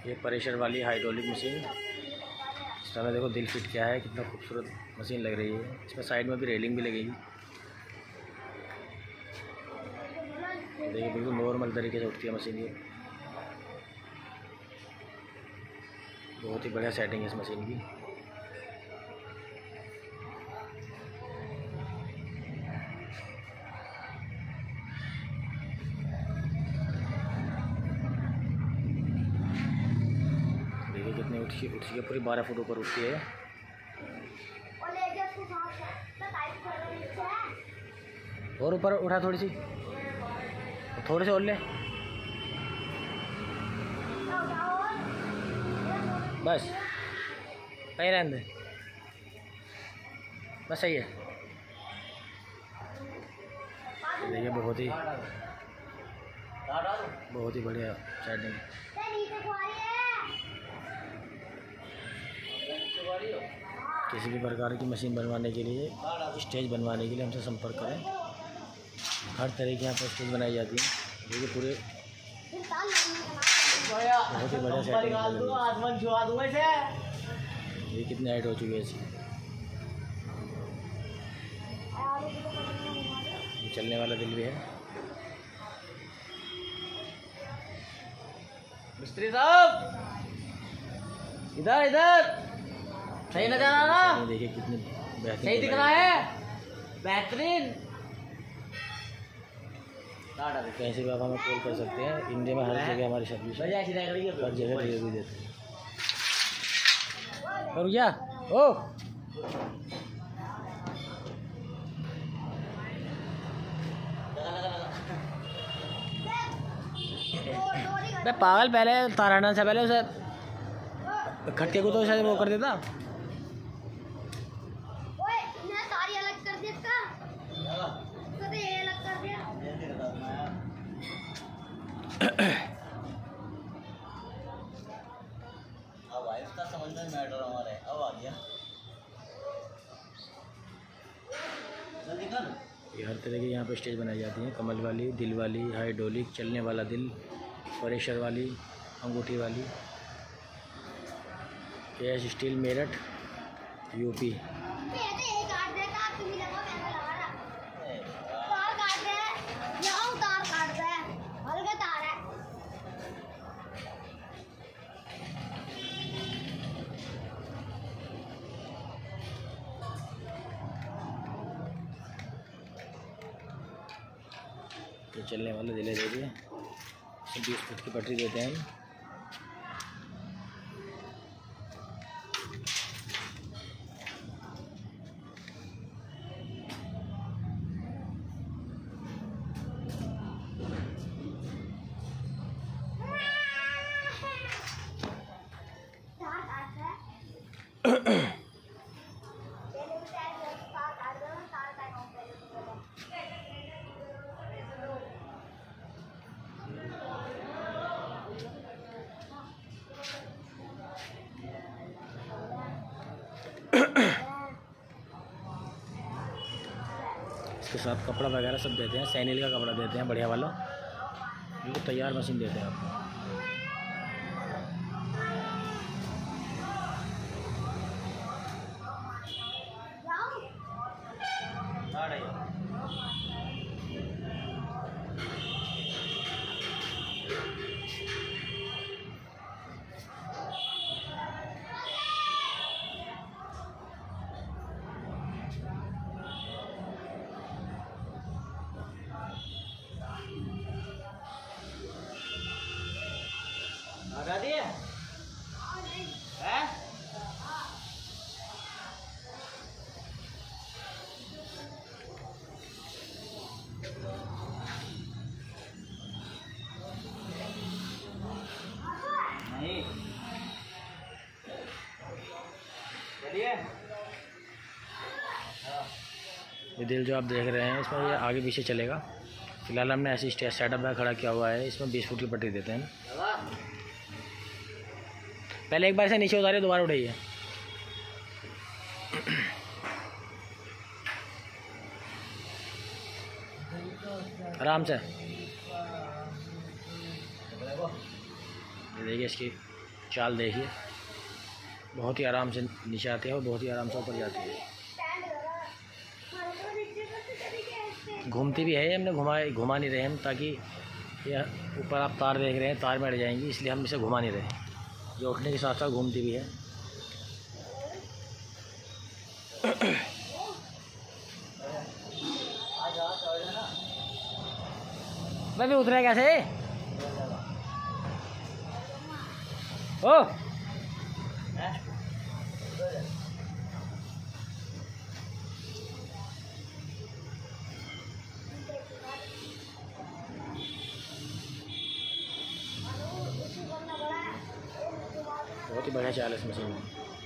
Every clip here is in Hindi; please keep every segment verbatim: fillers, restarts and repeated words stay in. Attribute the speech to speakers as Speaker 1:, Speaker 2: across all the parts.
Speaker 1: ये प्रेशर वाली हाइड्रोलिक मशीन, इसमें देखो दिल फिट किया है, कितना खूबसूरत मशीन लग रही है। इसमें साइड में भी रेलिंग भी लगेगी। देखिए बिल्कुल नॉर्मल तरीके से उठती है मशीन। ये बहुत ही बढ़िया सेटिंग है इस मशीन की। देखिए कितनी उठती उठती है, पूरी बारह फुट ऊपर उठती है। और ऊपर उठा थोड़ी सी, थोड़े से और ले, बस कहीं रहने दे, बस सही है। देखिए बहुत ही बहुत ही बढ़िया सेटिंग। किसी भी प्रकार की मशीन बनवाने के लिए, स्टेज बनवाने के लिए हमसे संपर्क करें। हर तरह की यहाँ पर स्टेज बनाई जाती है। देखिए पूरे बहुत ही बढ़िया सेटिंग है। ये कितनी हाइट हो चुकी है इसकी। ये चलने वाला दिल भी है।
Speaker 2: मिस्त्री साहब इधर इधर, सही नजर आ रहा?
Speaker 1: देखिए कितनी बेहतरीन,
Speaker 2: सही दिख रहा है, बेहतरीन।
Speaker 1: कहीं से भी आप हमें कॉल कर सकते हैं। इंडिया में हर जगह हमारी सर्विस है, हर जगह डिलीवरी देते हैं। और क्या ओ बे पागल, पहले ताराना से पहले उसे खटके को तो शायद वो कर देता।
Speaker 2: अब आया इसका समझ में मैटर हमारे, अब आ गया।
Speaker 1: ये हर तरह की यहाँ पे स्टेज बनाई जाती हैं। कमल वाली, दिल वाली, हाइड्रोलिक, चलने वाला दिल, प्रेशर वाली, अंगूठी वाली। KS steel Meerut UP. तो चलने वाले दिले देखिए, बीस फुट की पटरी देते हैं हम। इसके साथ कपड़ा वगैरह सब देते हैं। सैनिल का कपड़ा देते हैं बढ़िया वाला, बिल्कुल तैयार मशीन देते हैं आपको।
Speaker 2: लगा दिए हैं? नहीं चलिए।
Speaker 1: ये दिल जो आप देख रहे हैं इसमें ये आगे पीछे चलेगा। फिलहाल हमने ऐसी सेटअप में खड़ा किया हुआ है। इसमें बीस फुट की पट्टी देते हैं। पहले एक बार से नीचे उतारिए, दोबारा उठाइए। आराम से। ये देखिए इसकी चाल देखिए, बहुत ही आराम से नीचे आती है और बहुत ही आराम से ऊपर जाती है। घूमती भी है, हमने घुमा घुमा नहीं रहे हम, ताकि ये ऊपर आप तार देख रहे हैं, तार में अड़ जाएंगी, इसलिए हम इसे घुमा नहीं रहे। जो उठने के साथ साथ घूमती भी है। मैं भी उतरे कैसे ओ बहुत ही बढ़िया चाल है इस मशीन में।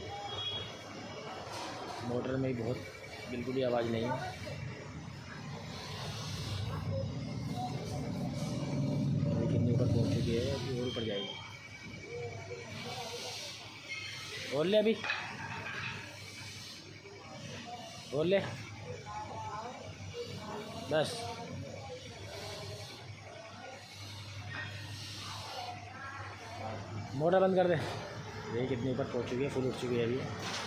Speaker 1: मोटर में बहुत बिल्कुल ही आवाज़ नहीं है। कितनी ऊपर पहुँच चुकी है, अभी और ऊपर जाएगी। बोल ले अभी, बोल ले बस। मोटर बंद कर दे। ये कितनी ऊपर पहुँच चुकी है, फुल उठ चुकी है अभी।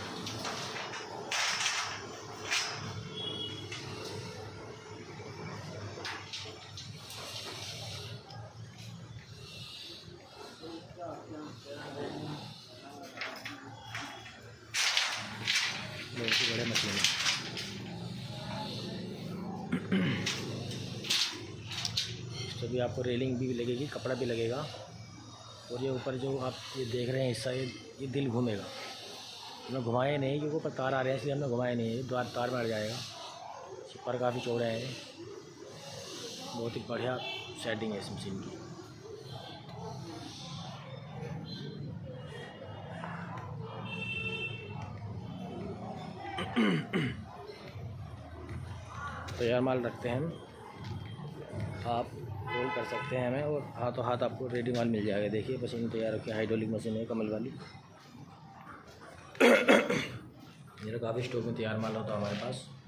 Speaker 1: बहुत ही बड़े मशीन है। तो भी आपको रेलिंग भी लगेगी, कपड़ा भी लगेगा, और ये ऊपर जो आप ये देख रहे हैं हिस्सा, ये ये दिल घूमेगा। हमने घुमाए नहीं क्योंकि ऊपर तार आ रहे हैं, इसलिए हमने घुमाए नहीं। द्वार तार में अड़ जाएगा। पर काफ़ी चौड़े हैं। बहुत ही बढ़िया सेटिंग है इस मशीन की। तैयार माल रखते हैं हम, आप कॉल कर सकते हैं हमें, और हाथों हाथ आपको रेडी माल मिल जाएगा। देखिए मशीन तैयार रखी है, हाइड्रोलिक मशीन है कमल वाली। ये काफ़ी स्टॉक में तैयार माल होता है हमारे पास।